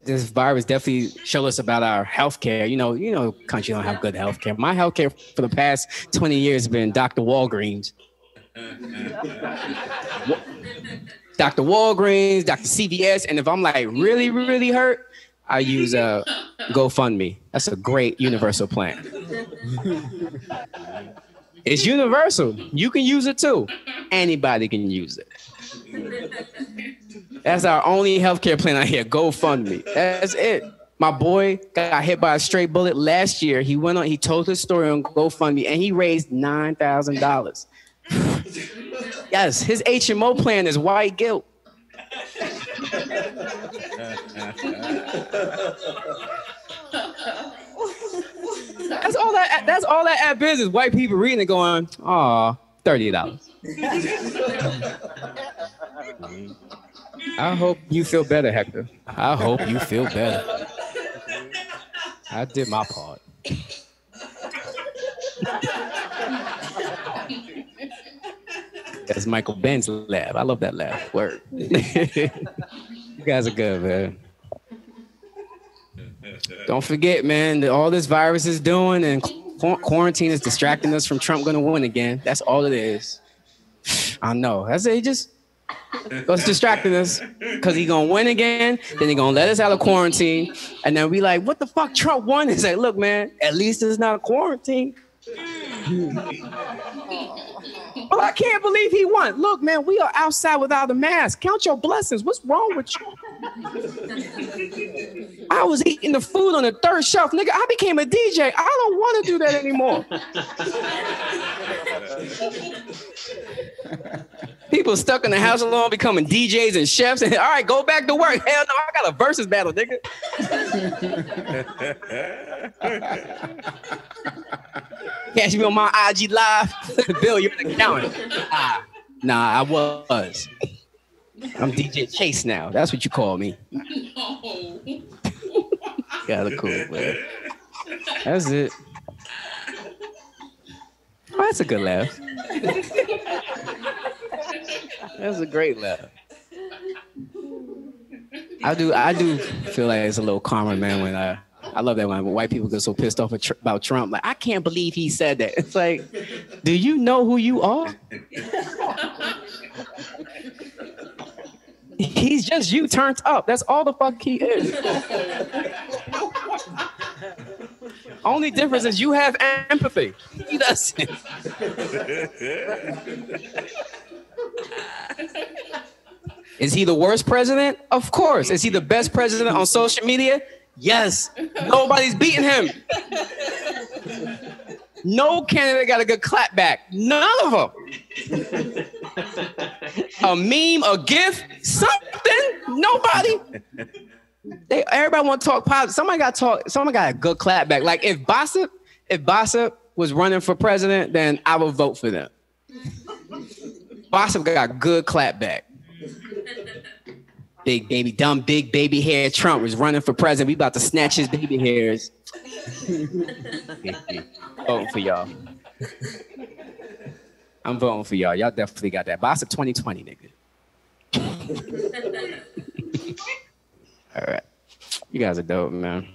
this virus definitely showed us about our healthcare. Country don't have good healthcare. My healthcare for the past 20 years has been Dr. Walgreens. Dr. Walgreens, Dr. CVS, and if I'm like really, really hurt, I use GoFundMe. That's a great universal plan. It's universal. You can use it too. Anybody can use it. That's our only healthcare plan out here. GoFundMe. That's it. My boy got hit by a stray bullet last year. He told his story on GoFundMe, and he raised $9,000. Yes, his HMO plan is white guilt. That's all that ad business. White people reading it going, aw, $30. I hope you feel better, Hector. I hope you feel better. I did my part. That's Michael Ben's laugh. I love that laugh. Word. You guys are good, man. Don't forget, man, that all this virus is doing and quarantine is distracting us from Trump going to win again. That's all it is. I know. That's it. Just it's distracting us because he's going to win again. Then he's going to let us out of quarantine. And then we like, what the fuck? Trump won. It's like, look, man, at least it's not a quarantine. Well, I can't believe he won. Look, man, we are outside without a mask. Count your blessings. What's wrong with you? I was eating the food on the third shelf. Nigga, I became a DJ. I don't want to do that anymore. People stuck in the house alone becoming DJs and chefs. And, all right, go back to work. Hell no, I got a versus battle, nigga. Catch me on my IG Live. Bill, you're an accountant. Nah, I was. I'm DJ Chase now. That's what you call me. No. Gotta cool, man. That's it. Oh, that's a good laugh. That's a great laugh. I do feel like it's a little calmer, man, when I love that when white people get so pissed off about Trump. Like, I can't believe he said that. It's like, do you know who you are? He's just you turned up. That's all the fuck he is. Only difference is you have empathy. He doesn't. Is he the worst president? Of course. Is he the best president on social media? Yes. Nobody's beating him. No candidate got a good clap back. None of them. A meme, a gif, something. Nobody. Everybody want to talk positive. Somebody got a good clap back. Like if Bossip was running for president, then I would vote for them. Bossip got a good clap back. Big baby hair Trump was running for president. We about to snatch his baby hairs. Voting for y'all. I'm voting for y'all. Y'all definitely got that. Bossip 2020, nigga. All right. You guys are dope, man.